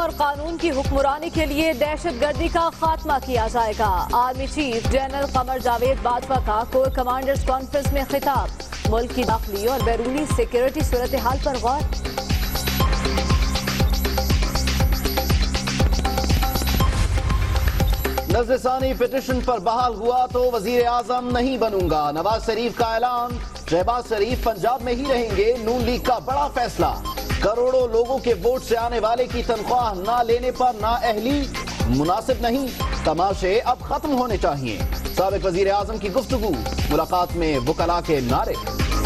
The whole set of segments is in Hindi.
और कानून की हुक्मरानी के लिए दहशतगर्दी का खात्मा किया जाएगा। Army chief general Qamar Javed Bajwa का कोर कमांडर्स कॉन्फ्रेंस में खिताब। मुल्क की दाखिली और बैरूनी सिक्योरिटी सूरत हाल पर गौर। नजरसानी पिटीशन पर बहाल हुआ तो वजीर आजम नहीं बनूंगा, नवाज शरीफ का ऐलान। शहबाज शरीफ पंजाब में ही रहेंगे, नून लीग का बड़ा फैसला। करोड़ों लोगों के वोट से आने वाले की तनख्वाह ना लेने पर नाअहली मुनासिब नहीं, तमाशे अब खत्म होने चाहिए। साबिक वजीर आजम की गुफ्तगू, मुलाकात में वकला के नारे।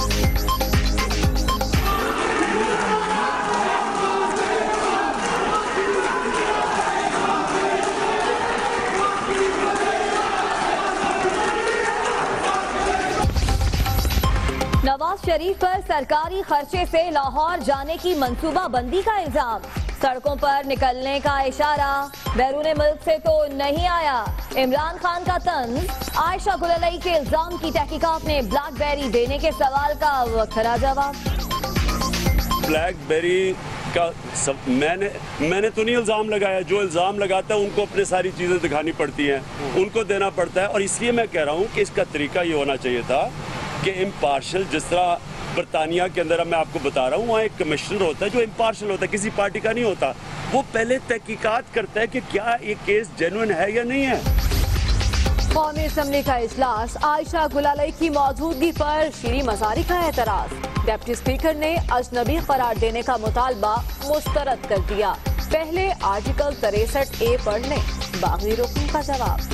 नवाज शरीफ पर सरकारी खर्चे से लाहौर जाने की मंसूबा बंदी का इल्जाम। सड़कों पर निकलने का इशारा, बैरून मुल्क से तो नहीं आया। इमरान खान का तंज, आयशा गुललई के इल्जाम की तहकीकात में ब्लैकबेरी देने के सवाल का वखरा जवाब। ब्लैकबेरी का मैंने तो नहीं इल्जाम लगाया, जो इल्जाम लगाता है उनको अपने सारी चीजें दिखानी पड़ती हैं, उनको देना पड़ता है। और इसलिए मैं कह रहा हूँ कि इसका तरीका ये होना चाहिए था कि इम्पार्शल, जिस तरह बरतानिया के अंदर मैं आपको बता रहा हूँ, वहाँ एक कमिश्नर होता है जो इम्पार्शल होता है, किसी पार्टी का नहीं होता। वो पहले तहकीकात करता है कि क्या ये केस जेन्युइन है या नहीं है। कौमी असम्बली का इजलास, आयशा गुललई की मौजूदगी पर शीरी मजारी का एतराज। डिप्टी स्पीकर ने अजनबी करार देने का मुतालबा मुस्तरद कर दिया। पहले आर्टिकल 63A पढ़ लें, बागी रुकन का जवाब।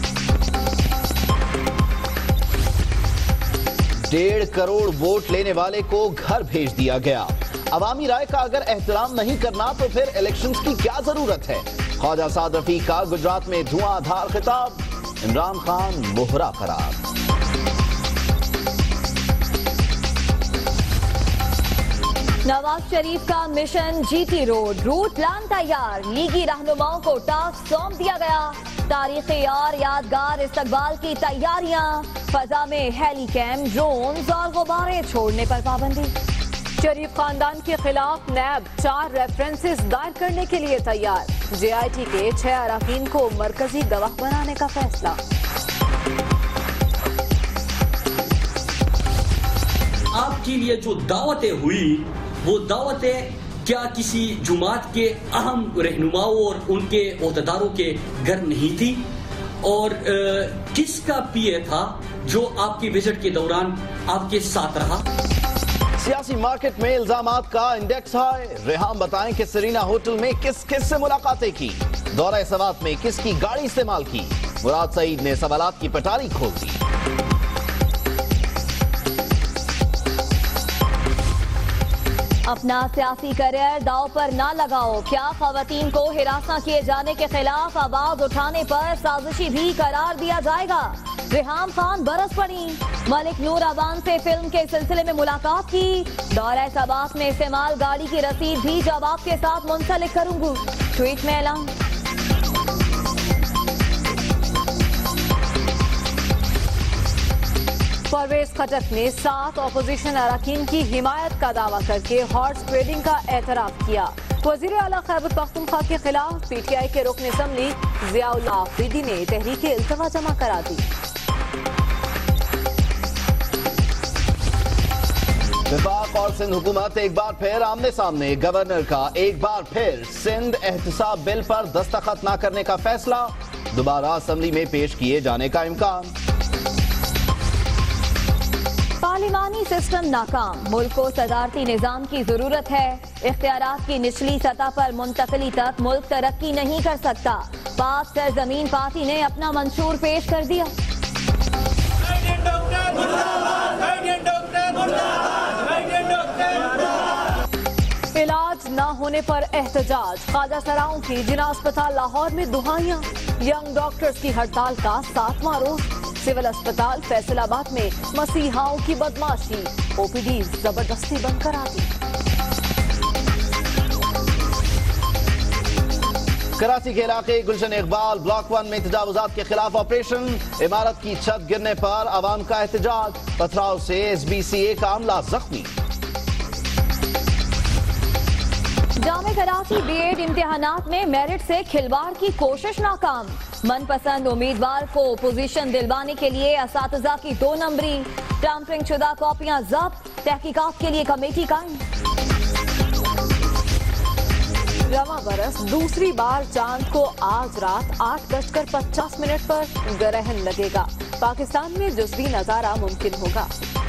1.5 करोड़ वोट लेने वाले को घर भेज दिया गया। अवामी राय का अगर एहतराम नहीं करना तो फिर इलेक्शंस की क्या जरूरत है। ख्वाजा साद रफीक का गुजरात में धुआंधार खिताब। इमरान खान मोहरा करार। नवाज शरीफ का mission GT road, route plan तैयार। लीगी रहनुमाओं को टास्क सौंप दिया गया। तारीखी और यादगार इस्तकबाल की तैयारियां। फजा में हेली कैम, ड्रोन्स और गुब्बारे छोड़ने पर पाबंदी। शरीफ खानदान के खिलाफ नैब 4 रेफरेंसेस दायर करने के लिए तैयार। JIT के 6 अरकान को मरकजी गवाह बनाने का फैसला। आपके लिए जो दावतें हुई, वो दावतें क्या किसी जुमात के अहम रहनुमाओं और उनके ओहदेदारों के घर नहीं थी? और किसका PA था जो आपकी विजिट के दौरान आपके साथ रहा? सियासी मार्केट में इल्जामात का इंडेक्स हाई। रेहाम बताएं कि सरीना होटल में किस किस से मुलाकातें की, दौरा सवात में किसकी गाड़ी इस्तेमाल की। मुराद सईद ने सवालात की पटारी खोल दी। अपना सियासी करियर दांव पर ना लगाओ। क्या खवातीन को हिरासा किए जाने के खिलाफ आवाज उठाने पर साजिशी भी करार दिया जाएगा। रेहाम खान बरस पड़ी। मलिक नूर अवान से फिल्म के सिलसिले में मुलाकात की। दौरा सबात में इस्तेमाल गाड़ी की रसीद भी जवाब के साथ मुंसलिक करूंगी, ट्वीट में ऐलान। परवेज खटक ने 7 अपोजिशन अरकान की हिमायत का दावा करके हॉर्स ट्रेडिंग का एतराफ किया। वजीर आला खैबर पख्तूनख्वा के खिलाफ PTI के रुकन असम्बली ज़ियाउल्लाह आफरीदी ने तहरीक इल्तवा जमा करा दी। विफाक और सिंध हुकूमत एक बार फिर आमने सामने। गवर्नर का एक बार फिर सिंध एहतसाब बिल पर दस्तखत न करने का फैसला। दोबारा असम्बली में पेश किए जाने का इम्कान। पार्लिमानी सिस्टम नाकाम, मुल्क को सदारती निजाम की जरूरत है। इख्तियारात की निचली सतह पर मुंतकली तक मुल्क तरक्की नहीं कर सकता। पाक सरजमीन पार्टी ने अपना मंशूर पेश कर दिया। इलाज न होने पर एहतजाज, ख्वाजा सराओं की जिना अस्पताल लाहौर में दुहाइयां। यंग डॉक्टर्स की हड़ताल का 7वां रोज। सिविल अस्पताल फैसलाबाद में मसीहाओं की बदमाशी, OPD जबरदस्ती बंद करा दी। कराची के इलाके गुलशन इकबाल ब्लॉक 1 में तजावुजात के खिलाफ ऑपरेशन। इमारत की छत गिरने पर आवाम का एहतजाज। पथराव से SBCA का अमला जख्मी। जामे कराची बीएड इम्तिहानात में मेरिट से खिलवाड़ की कोशिश नाकाम। मनपसंद उम्मीदवार को पोजीशन दिलवाने के लिए असातिज़ा की 2 नंबरी, टैंपरिंग शुदा कॉपियां जब्त, तहकीकात के लिए कमेटी कायम। रवां बरस दूसरी बार चांद को आज रात 8:50 पर ग्रहण लगेगा। पाकिस्तान में जुज़वी नजारा मुमकिन होगा।